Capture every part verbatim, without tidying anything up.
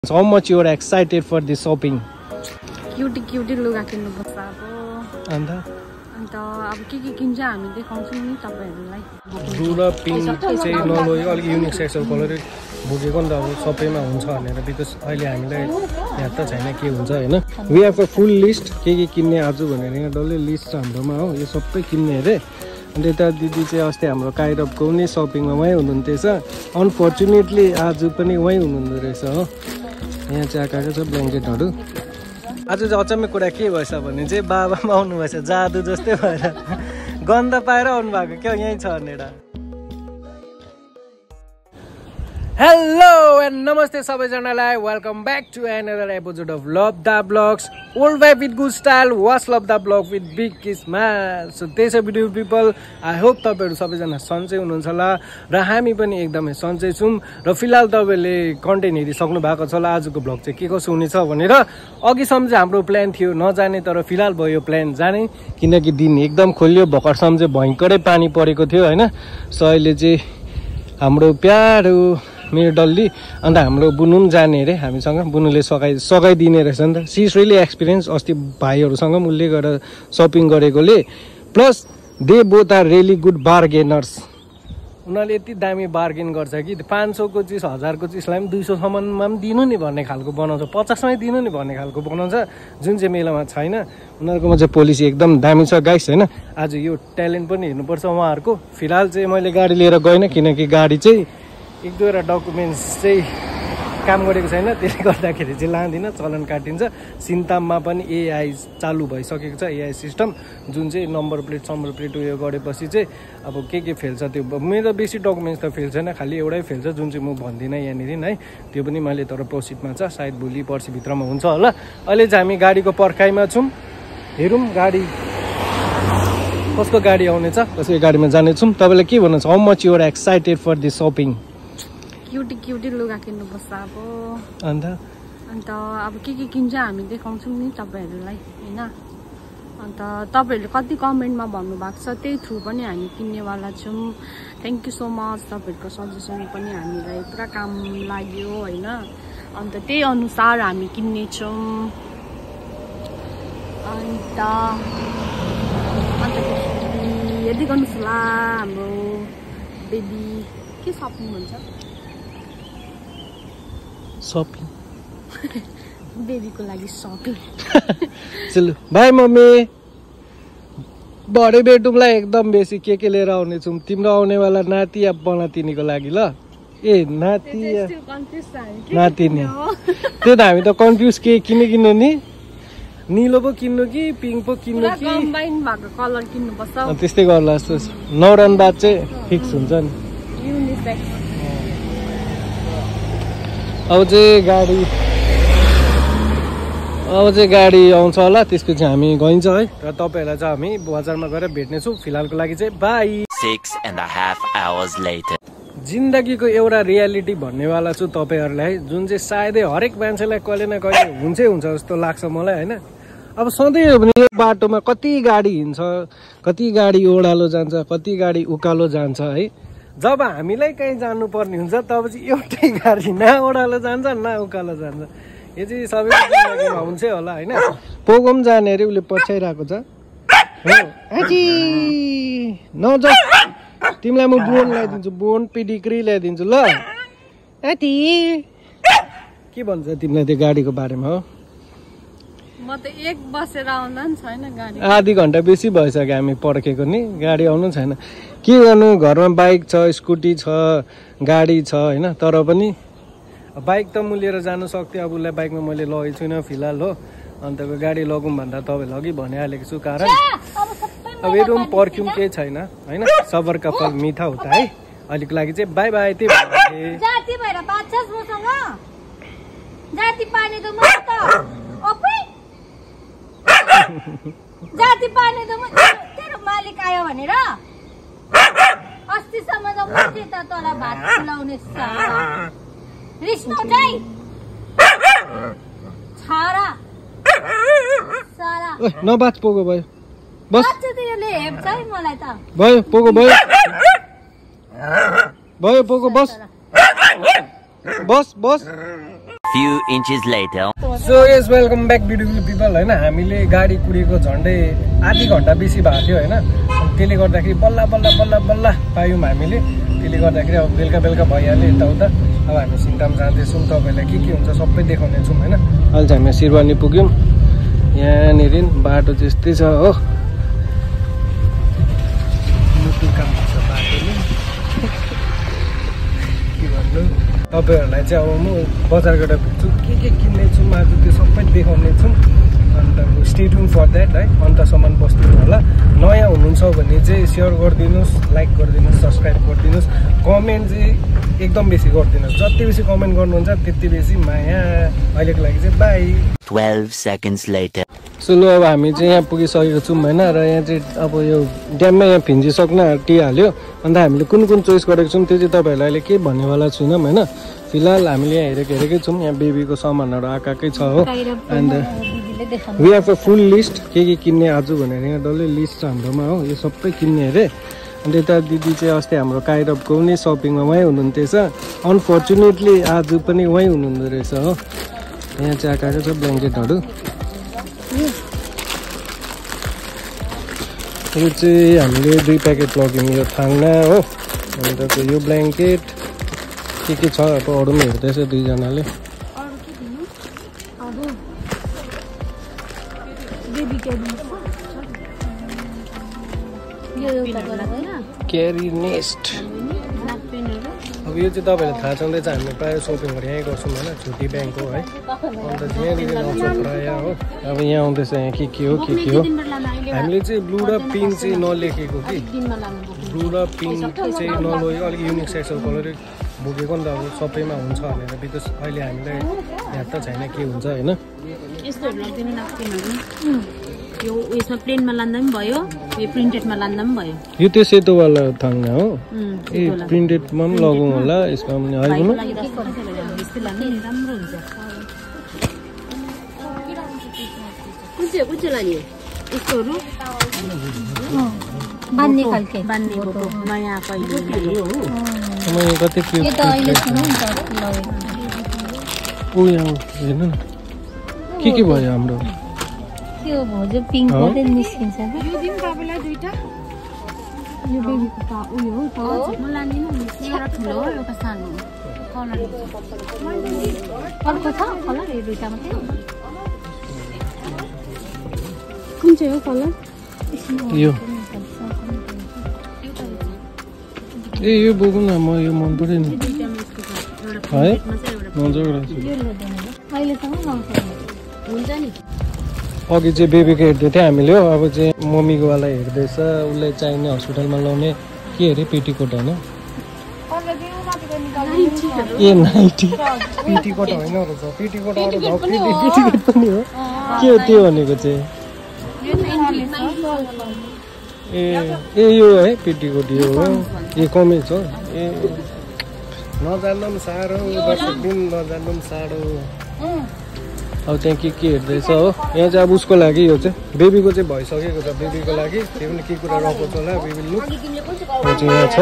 How much you are excited for the shopping? Cutie cutie लुगा किन्नु पर्छ अब अन्त अन्त अब के के किन्छ हामी देखाउँछौँ नि तपाईहरुलाई ब्लू र पिङ्क चाहिँ नलोयो अलि युनिक सेक्सुअल कलर बोकेको नि त अब सबैमा हुन्छ भनेर बिकज अहिले हामीलाई याद त छैन के हुन्छ हैन we have a full list के के किन्ने आज भनेर यहाँ डल्लै लिस्ट छ हाम्रोमा हो यो सबै किन्ने अरे अनि यता दिदी चाहिँ अस्ति हाम्रो काइरबको नि सपिङमा वहीँ हुनुहुन्थेछ अनफर्चुनेटली आज पनि वहीँ हुनुहुँदो रहेछ हो यहाँ चाहिँ आएको छ ब्ल्याङ्केटहरू आज चाहिँ अचम्मै कुरा के भएछ भने चाहिँ बाबामा आउनु भएछ जादु जस्तै भएर गन्ध पाएर आउनु भएको क्या यहीँ छ भनेर हेलो एन्ड नमस्ते सबैजनालाई welcome back to another episode of love the blogs old wife with good style watch love the blog with big smile so त्यही छ ब्युटिफुल पिपल आई होप तपाईँहरू सबैजना सन्चै हुनुहुन्छ होला र हामी पनि एकदमै सन्चै छौँ र फिलहाल तपाईँहरूले कन्टेन्ट हेरिसक्नु भएको छ होला आजको ब्लग चाहिँ के कसो हुनेछ भनेर अघिसम्म चाहिँ हाम्रो प्लान थियो नजाने तर फिलहाल भयो प्लान जाने किनकि दिन एकदम खोलियो भर्खरसम्म चाहिँ भयङ्करै पानी परेको थियो होइन सो अहिले चाहिँ हाम्रो प्यारो मेरो डल्ली अन्त हाम्रो बुनु पनि जाने अरे हामीसँग बुनुले सघाइ सघाइदिने रहेछ नि त सी इज रियली एक्सपिरियन्स अस्ति भाइहरूसँग पनि उसले गएर सपिङ गरेकोले plus they both are really good bargainers उनीहरूले यति दामी बार्गेन गर्छ कि पाँच सौको चिज हजारको चिजलाई पनि दुई सौसम्ममा पनि दिनु नि भन्ने खालको बनाउँछ पचासमै दिनु नि भन्ने खालको बनाउँछ जुन चाहिँ मेलामा छैन उनीहरूकोमा चाहिँ पोलिसी एकदम दामी छ गाइस होइन आज यो ट्यालेन्ट पनि हेर्नुपर्छ उहाँहरूको फिलहाल चाहिँ मैले गाडी लिएर गइनँ किनकि गाडी चाहिँ एक दुईवटा डकुमेन्ट्स चाहिँ काम गरेको छैन त्यसले गर्दाखेरि चाहिँ लाँदिनँ चलन काटिन्छ सिन्ताममा पनि एआई चालु भइसकेको छ एआई सिस्टम जुन चाहिँ नम्बर प्लेट सम्बर प्लेट उयो गरेपछि चाहिँ अब के के फेल्छ त्यो मेरो बेसी डकुमेन्ट्स त फेल छैन खालि एउटै फेल्छ जुन चाहिँ म भन्दिनँ यहाँनिर है त्यो पनि मैले तर प्रोसिडमा छ सायद भोलि पर्सिभित्रमा हुन्छ होला अहिले चाहिँ हामी गाडीको पर्खाइमा छौँ हेरौँ गाडी कसको गाडी आउनेछ कसको गाडीमा जानेछौँ तपाईँलाई के भन्नुहुन्छ how much you are excited for this shopping cutie cutie लुगा किन्नु पर्छ अब अन्त अन्त अब के के किन्छ हामी देखाउँछौँ नि तपाईहरुलाई हैन अन्त तपाईहरुले कति कमेन्टमा भन्नुभएको छ त्यही थ्रु पनि हामी किन्नेवाला छौँ थ्याङ्क यू सो मच तपाईहरुको सजेसन पनि हामीलाई पुरा काम लाग्यो हैन अन्त त्यही अनुसार हामी किन्नेछौँ अन्त अन्त यदि गर्नुहोस् होला हाम्रो बेबी के सपिङ हुन्छ सपिङ बेबीको लागि सपिङ चलो बाई मम्मी भरे भेटौँला एकदम बेसी के के लिएर आउनेछौँ तिम्रो आउनेवाला नाति या बनातिनीको लागि ल ए नाति नातिनी त्यो त हामी त कन्फ्युज के किन्नु किन्नु नि निलो पो किन्नु कि पिङ्क पो किन्नु कि कम्बाइन भएको कलर किन्नु पर्छ त्यस्तै गर्ला जस्तो नौरान बाद चाहिँ फिक्स हुन्छ नि युनिसेक्स अब चाहिँ गाडी अब चाहिँ गाडी आउँछ होला त्यसपछि हामी गइन्छ है र तपाईँहरूलाई चाहिँ हामी बजारमा गएर भेट्नेछौँ फिलहालको लागि चाहिँ bye Six and a half hours later. जिन्दगीको एउटा रियालिटी भन्नेवाला छु तपाईँहरूलाई जुन चाहिँ सायदै हरेक मान्छेलाई कहिले न कहिले हुन्छै हुन्छ जस्तो लाग्छ मलाई होइन अब सधैँ हो भने यो बाटोमा कति गाडी हिँड्छ कति गाडी ओह्रालो जान्छ कति गाडी उकालो जान्छ है जब हामीलाई कहीँ जानुपर्ने हुन्छ तब चाहिँ एउटै गाडी न ओह्रालो जान्छ न उकालो जान्छ यो चाहिँ सबै जिन्दगीमा हुन्छै होला होइन पोगो पनि जाने अरे उसले पछ्याइरहेको छ नजा तिमीलाई म बोन ल्याइदिन्छु बोन पिडिग्री ल्याइदिन्छु ल एटी के भन्छ तिमीलाई त्यो गाडीको बारेमा हो म त एक बसेर आउँदा नि छैन गाडी आधी घन्टा बेसी भइसक्यो हामी पर्खेको नि गाडी आउनु छैन के गर्नु घरमा बाइक छ स्कुटी छ गाडी छ होइन तर पनि बाइक त म लिएर जानु सक्थेँ अब उसलाई बाइकमा मैले लगेको छुइनँ फिलहाल हो अन्त गाडी लगौँ भन्दा तपाईँले अघि भनिहालेको छु कारण अब यो पनि पर्फ्युम केही छैन होइन सबर का फल मिठा होता है अहिलेको लागि चाहिँ बाई बाई त्यही जाति भएर बाच्छस् मसँग जाति पार्ने त म त ओपै जाति पार्ने त म तेरो मालिक आयो भनेर अस्तिसम्म त म चाहिँ त तँलाई भात खुलाउने रिस नउठाइ छारा सारा नबाच पोगो भयो बस तिमीले हेप्छ है मलाई त भयो पोगो भयो भयो पोगो बस बस बस few inches later. So yes welcome back beautiful people होइन हामीले गाडी कुरेको झन्डै आधी घन्टा बेसी भएको थियो होइन त्यसले गर्दाखेरि बल्ल बल्ल बल्ल बल्ल पायौँ हामीले त्यसले गर्दाखेरि अब बेलुका बेलुका भइहाल्यो यताउता अब हामी सिन्ताम जाँदैछौँ तपाईँलाई के के हुन्छ सबै देखाउने छौँ होइन अहिले चाहिँ हामी सिरवानी पुग्यौँ यहाँनिर बाटो त्यस्तै छ हो काम छ बाटोले के भन्नु तपाईँहरूलाई चाहिँ अब म बजारबाट भेट्छु के के किन्ने छु आज त्यो सबै देखाउने छु अन्त स्टे ट्युन फर द्याट है अन्तसम्म बस्दिनु होला नयाँ हुनुहुन्छ भने चाहिँ सेयर गरिदिनुहोस् लाइक गरिदिनुहोस् सब्सक्राइब गरिदिनुहोस् कमेन्ट चाहिँ एकदम बेसी गरिदिनुहोस् जति बेसी कमेन्ट गर्नुहुन्छ त्यति बेसी माया अहिलेको लागि चाहिँ bye twelve seconds later. So लु अब हामी चाहिँ यहाँ पुगिसकेको छौँ होइन र यहाँ चाहिँ अब यो ड्याममा यहाँ फिन्जिसक्न आँटिहाल्यो अन्त हामीले कुन कुन चोइस गरेको छौँ त्यो चाहिँ तपाईँहरूलाई अहिले केही भन्नेवाला छुइनँ होइन फिलहाल हामीले यहाँ हेरेको हेरेकै छौँ यहाँ बेबीको सामानहरू आएकै छ हो अन्त we have a full list के के किन्ने आज भनेर यहाँ डल्लै लिस्ट छ हाम्रोमा हो यो सबै किन्ने अरे अन्त यता दिदी चाहिँ अस्ति हाम्रो काइरबको पनि सपिङमा उहीँ हुनुहुन्थेछ अनफर्चुनेटली आज पनि उहीँ हुनुहुँदो रहेछ हो यहाँ चाहिँ आएको छ ब्ल्याङ्केटहरू यो चाहिँ हामीले दुई प्याकेट लग्यौँ यो थाङ्ना हो अन्त यो ब्ल्याङ्केट के के छ अब अरू पनि हेर्दैछ दुईजनाले क्यारी नेस्ट अब यो चाहिँ तपाईँलाई थाहा छँदैछ हामीले प्रायः सपिङहरू यहीँ गर्छौँ होइन छुट्टी ब्याङ्क हो है अन्त यहाँनिर आउँछौँ प्रायः हो अब यहाँ आउँदैछ यहाँ के के हो के के हो हामीले चाहिँ ब्लू र पिङ्क चाहिँ नलेखेको कि ब्लू र पिङ्क चाहिँ नलोयो अलिक युनिक सेक्सुअल कलरै बोकेको नि त अब सबैमा हुन्छ भनेर बिकज अहिले हामीलाई याद त छैन के हुन्छ होइन यो उयसमा प्लेनमा लाँदा पनि भयो यो प्रिन्टेडमा लाँदा पनि भयो यो त्यो सेतोवाला थाङ्ना हो ए प्रिन्टेडमा पनि लगाउँ होला यसमा पनि आइपुग्नु राम्रो हुन्छ कुन चाहिँ कुन चाहिँ लाने यस्तोहरू बान्ने खालके बान्ने बोको नयाँ पहिले मैले कति के यो त अहिले सुनौ नि त उ यहाँ हेर्नु न के के भयो हाम्रो त्यो भोजो पिङ्क मात्रै निस्किन्छ यो दिन तपाईँलाई दुईटा यो बेबीको त उयो हो त म लाँदिनँ एउटा ठुलो हो एउटा सानो कलर अर्को छ कलर यो दुईटा मात्रै कुन चाहिँ हो कलर यो ए यो बोकौँ न म यो मन पऱ्यो नि है मजाको रहेछ अहिलेसम्म लाउँछ हुन्छ नि अघि चाहिँ बेबीको हेर्दै थियो हामीले हो अब चाहिँ मम्मीको वाला हेर्दैछ उसलाई चाहिने हस्पिटलमा लाउने के अरे पेटीकोट होइन ए नाइटी पेटीकोट होइन रहेछ पेटीकोट अरू पेटीकोट पनि हो के हो त्यो भनेको चाहिँ ए ए यो है पेटीकोट यो हो ए कमिज हो ए नजान्नु पनि साह्रो दर्शक दिन नजान्नु पनि साह्रो अब त्यहाँ के के हेर्दैछ हो यहाँ चाहिँ अब उसको लागि यो चाहिँ बेबीको चाहिँ भइसकेको छ बेबीको लागि त्यो पनि के कुरा रहेको छ होला बेबी लुक यो चाहिँ यहाँ छ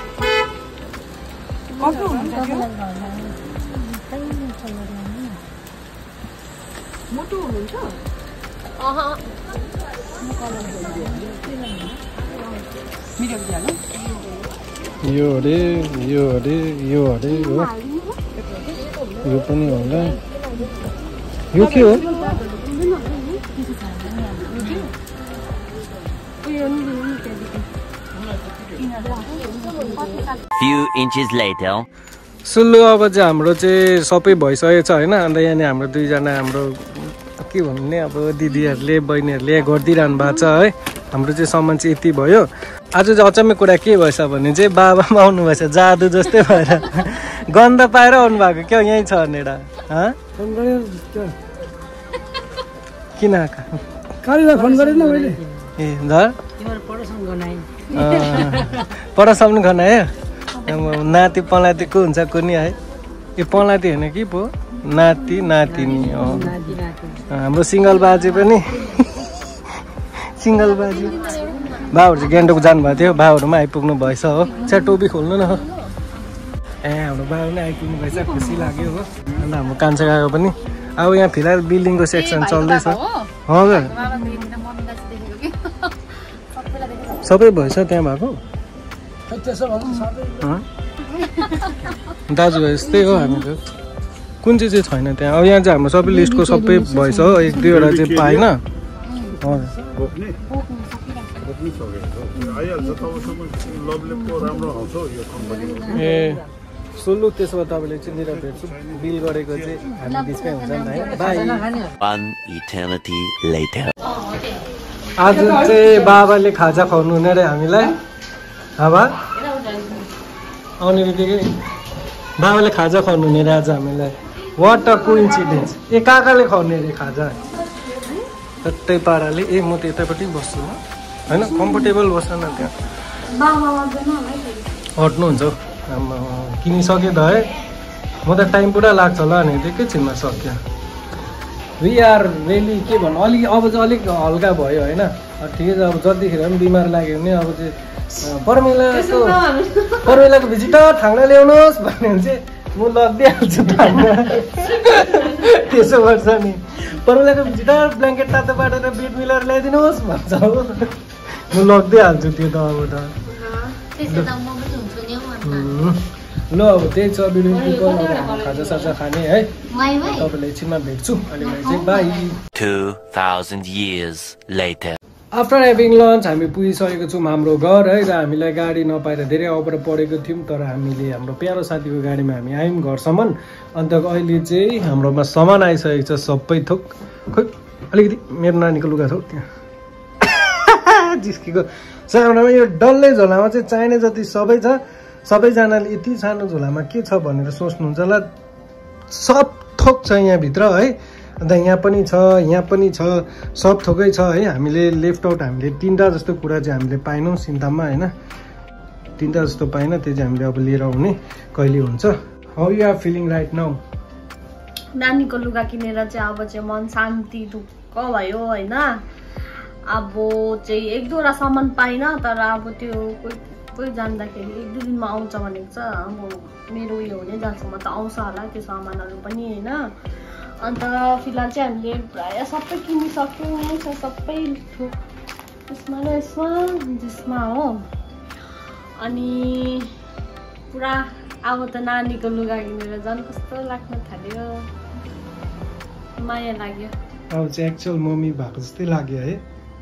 यो अरे यो अरे यो अरे हो यो पनि होला यो के हो Few inches later. सुल्लु अब चाहिँ हाम्रो चाहिँ सबै भइसकेको छ होइन अन्त यहाँनिर हाम्रो दुईजना हाम्रो के भन्ने अब दिदीहरूले बहिनीहरूले गरिदिइरहनु भएको छ है हाम्रो चाहिँ सामान चाहिँ यति भयो आज चाहिँ अचम्मै कुरा के भएछ भने चाहिँ बाबा पनि आउनुभएछ जादु जस्तै भएर गन्ध पाएर आउनु भएको क्या यहीँ छ भनेर किन फोन गरेन मैले ए धर पढासम्म खनायो नाति पलाती को हुन्छ को नि है यो पलाती होइन कि पो नाति नातिनी हो हाम्रो सिङ्गल बाजे पनि सिङ्गल बाजे बाबुहरू चाहिँ गान्तोक जानुभएको थियो बाबुहरूमा आइपुग्नु भएछ हो च्या टोपी खोल्नु न ए हाम्रो बाबा पनि आइपुग्नु भएछ खुसी लाग्यो हो अन्त हाम्रो कान्छा काका पनि अब यहाँ फिलहाल बिल्डिङको सेक्सन चल्दैछ हजुर सबै भएछ त्यहाँ भएको दाजुभाइ यस्तै हो हामीहरू कुन चाहिँ चाहिँ छैन त्यहाँ अब यहाँ चाहिँ हाम्रो सबै लिस्टको सबै भएछ हो एक दुईवटा चाहिँ पाएन ए सुल्लु त्यसो भए तपाईँले चिनेर भेट्छु बिल गरेको चाहिँ हामी बिचमै हुन्छ नि है आज चाहिँ बाबाले खाजा खुवाउनु हुने रे हामीलाई बाबा आउने बित्तिकै बाबाले खाजा खुवाउनु हुने रे आज हामीलाई वाट अ कोइन्सिडेन्स ए काकाले खुवाउने रे खाजा त्यही पाराले ए म त यतापट्टि बस्छु होइन कम्फोर्टेबल बस्छ न त्यहाँ हट्नुहुन्छ हौ किनिसक्यो त है म त टाइम पुरा लाग्छ होला नि एकैछिनमा सक्यो वी आर रेली के भन्नु अलिक अब चाहिँ अलिक हल्का भयो होइन ठिकै छ अब जतिखेर पनि बिमार लाग्यो भने अब चाहिँ पर्मेलाको पर्मेलाको भिजिटर थाङ्ना ल्याउनुहोस् भन्यो भने चाहिँ म लगिदिइहाल्छु थाङ्ना त्यसो गर्छ नि पर्मेलाको भिजिटर ब्ल्याङ्केट तातो बाटेर बेड मिलाएर ल्याइदिनुहोस् भन्छ हो म लगिदिइहाल्छु त्यो त अब त ल अब त्यही छ भिडियो पिपल खाजा साजा खाने है तपाईँलाई एकछिनमा भेट्छु अनि चाहिँ bye two thousand years later after having lunch हामी पुगिसकेको छौँ हाम्रो घर है र हामीलाई गाडी नपाएर धेरै अपर परेको थियौँ तर हामीले हाम्रो प्यारो साथीको गाडीमा हामी आयौँ घरसम्म अन्त अहिले चाहिँ हाम्रोमा सामान आइसकेको छ सबै थोक खोइ अलिकति मेरो नानीको लुगा छ त्यहाँ जिस्कीको हाम्रोमा यो डल्लै झोलामा चाहिँ चाहिने जति सबै छ सबैजनाले यति सानो झोलामा के छ भनेर सोच्नुहुन्छ होला सब थोक छ यहाँभित्र है अन्त यहाँ पनि छ यहाँ पनि छ सब थोकै छ है हामीले लेफ्ट आउट हामीले तिनवटा जस्तो कुरा चाहिँ हामीले पाएनौँ सिन्ताममा होइन तिनवटा जस्तो पाएन त्यो चाहिँ हामीले अब लिएर आउने कहिले हुन्छ how you are feeling right now नानीको लुगा किनेर चाहिँ अब चाहिँ मन शान्ति ढुक्क भयो होइन अब चाहिँ एक दुईवटा सामान पाइनँ तर अब त्यो कोही जान्दाखेरि एक दुई दिनमा आउँछ भनेको छ अब मेरो उयो हुने जहाँसम्म त आउँछ होला त्यो सामानहरू पनि होइन अन्त फिलहाल चाहिँ हामीले प्रायः सबै किनिसक्यौँ सबै यसमा र यसमा त्यसमा हो अनि पुरा अब त नानीको लुगा किनेर झन् कस्तो लाग्न थाल्यो माया लाग्यो अब चाहिँ एक्चुअल मम्मी भएको जस्तै लाग्यो है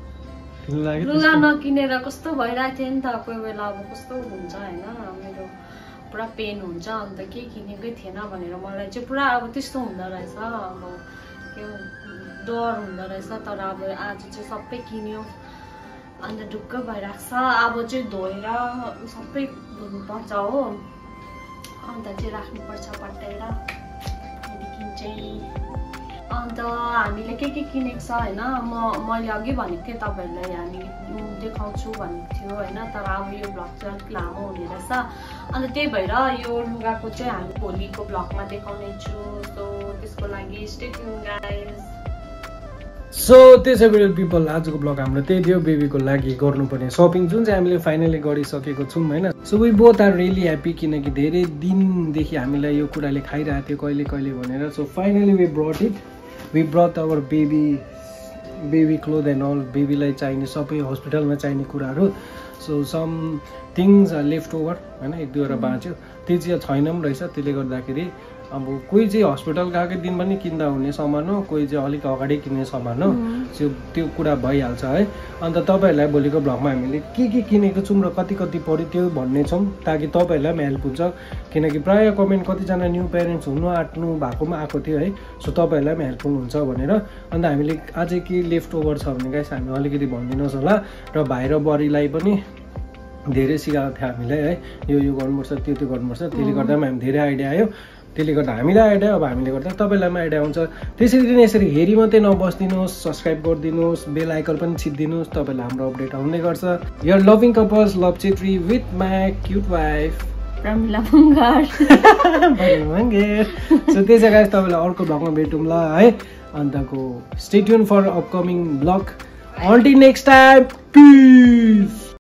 लुगा नकिनेर कस्तो भइरहेको थियो नि त कोही बेला अब कस्तो हुन्छ होइन मेरो पुरा पेन हुन्छ अन्त के किनेकै थिएन भनेर मलाई चाहिँ पुरा अब त्यस्तो हुँदो रहेछ अब के डर हुँदो रहेछ तर अब आज चाहिँ सबै किन्यो अन्त ढुक्क भइरहेको छ अब चाहिँ धोएर सबै धुनुपर्छ हो अन्त चाहिँ राख्नुपर्छ पट्याएर त्यहाँदेखि चाहिँ अन्त हामीले के के किनेको छ होइन म मैले अघि भनेको थिएँ तपाईँहरूलाई हामी देखाउँछु भनेको थियो होइन तर अब यो भ्लग चाहिँ अलिक लामो हुने रहेछ अन्त त्यही भएर यो लुगाको चाहिँ हामी भोलिको भ्लगमा देखाउने छु सो त्यसको लागि स्टे ट्युन गाइस सो त्यसै भिडियो पिपल आजको ब्लग हाम्रो त्यही थियो बेबीको लागि गर्नुपर्ने सपिङ जुन चाहिँ हामीले फाइनली गरिसकेको छौँ होइन so we both are really happy किनकि धेरै दिनदेखि हामीलाई यो कुराले खाइरहेको थियो कहिले कहिले भनेर so finally we brought it we brought our baby baby cloth and all बेबीलाई चाहिने सबै हस्पिटलमा चाहिने कुराहरू so some things are left over होइन एक दुईवटा बाँच्यो त्यो चाहिँ छैन पनि रहेछ त्यसले गर्दाखेरि अब कोही चाहिँ हस्पिटल गएकै दिन पनि किन्दा हुने सामान हो कोही चाहिँ अलिक अगाडि किन्ने सामान हो त्यो त्यो कुरा भइहाल्छ है अन्त तपाईँहरूलाई भोलिको भ्लगमा हामीले के के किनेको छौँ र कति कति पऱ्यो त्यो भन्ने छौँ ताकि तपाईँहरूलाई पनि हेल्प हुन्छ किनकि प्रायः कमेन्ट कतिजना न्यू प्यारेन्ट्स हुनु आँट्नु भएकोमा आएको थियो है सो तपाईँहरूलाई पनि हेल्पफुल हुन्छ भनेर अन्त हामीले अझै के लेफ्ट ओभर छ भने गाइस हामी अलिकति भनिदिनुहोस् होला र भाइ र बरीलाई पनि धेरै सिकाएको थियो हामीलाई है यो यो गर्नुपर्छ त्यो त्यो गर्नुपर्छ त्यसले गर्दा पनि हामी धेरै आइडिया आयो त्यसले गर्दा हामीलाई आइडिया अब हामीले गर्दा तपाईँलाई पनि आइडिया हुन्छ त्यसरी नै यसरी हेरी मात्रै नबस्दिनुहोस् सब्सक्राइब गरिदिनुहोस् बेल आइकन पनि छिट्दिनुहोस् तपाईँलाई हाम्रो अपडेट आउने गर्छ your loving couples love Chhetri with my cute wife so त्यसै गाइस तपाईँलाई अर्को भ्लगमा भेटौँला है अन्तको stay tune for upcoming vlog until next time piece